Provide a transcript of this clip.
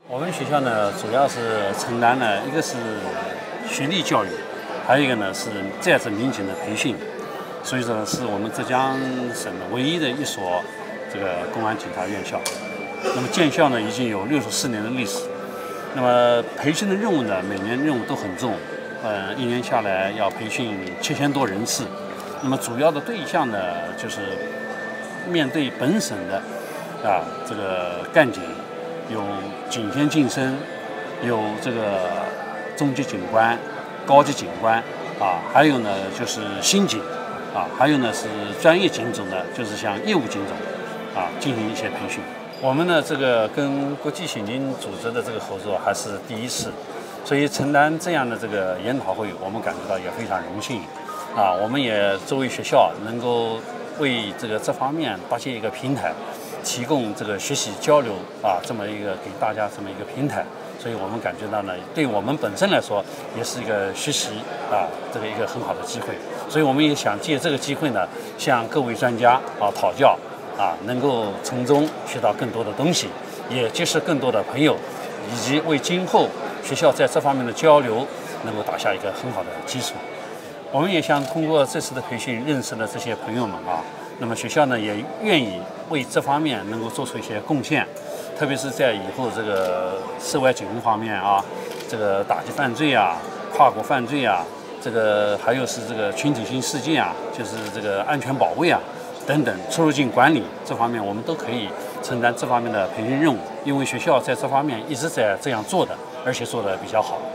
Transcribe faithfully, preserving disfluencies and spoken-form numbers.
我们学校呢，主要是承担了一个是学历教育，还有一个呢是在职民警的培训，所以说是我们浙江省的唯一的一所这个公安警察院校。那么建校呢已经有六十四年的历史。那么培训的任务呢，每年任务都很重，呃，一年下来要培训七千多人次。那么主要的对象呢，就是面对本省的啊这个干警。有警监晋升，有这个中级警官、高级警官啊，还有呢就是新警啊，还有呢是专业警种的，就是像业务警种啊进行一些培训。我们呢这个跟国际刑警组织的这个合作还是第一次，所以承担这样的这个研讨会，我们感觉到也非常荣幸啊。我们也作为学校能够为这个这方面搭建一个平台。提供这个学习交流啊，这么一个给大家这么一个平台，所以我们感觉到呢，对我们本身来说也是一个学习啊，这个一个很好的机会。所以我们也想借这个机会呢，向各位专家啊讨教啊，能够从中学到更多的东西，也结识更多的朋友，以及为今后学校在这方面的交流能够打下一个很好的基础。我们也想通过这次的培训，认识了这些朋友们啊。那么学校呢也愿意为这方面能够做出一些贡献，特别是在以后这个涉外警务方面啊，这个打击犯罪啊、跨国犯罪啊，这个还有是这个群体性事件啊，就是这个安全保卫啊等等，出入境管理这方面我们都可以承担这方面的培训任务，因为学校在这方面一直在这样做的，而且做得比较好。